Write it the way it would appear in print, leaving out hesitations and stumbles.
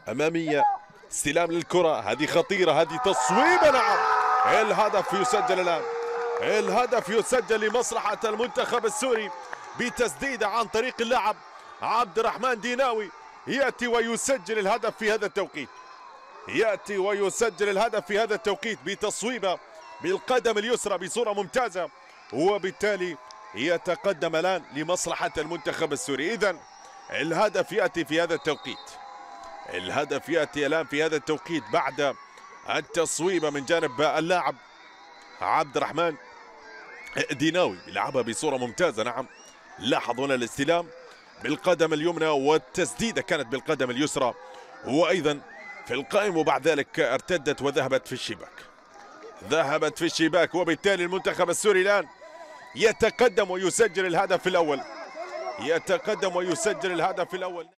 أمامية، استلام للكرة، هذه خطيرة، هذه تصويبة. نعم، الهدف يسجل الآن، الهدف يسجل لمصلحة المنتخب السوري بتسديدة عن طريق اللاعب عبد الرحمن ديناوي. يأتي ويسجل الهدف في هذا التوقيت، يأتي ويسجل الهدف في هذا التوقيت بتصويبة بالقدم اليسرى بصورة ممتازة، وبالتالي يتقدم الآن لمصلحة المنتخب السوري. إذن الهدف يأتي في هذا التوقيت، الهدف يأتي الآن في هذا التوقيت بعد التصويبة من جانب اللاعب عبد الرحمن ديناوي، يلعبها بصورة ممتازة. نعم، لاحظ هنا الاستلام بالقدم اليمنى والتسديدة كانت بالقدم اليسرى، وأيضا في القائم، وبعد ذلك ارتدت وذهبت في الشباك، ذهبت في الشباك، وبالتالي المنتخب السوري الآن يتقدم ويسجل الهدف الأول، يتقدم ويسجل الهدف الأول.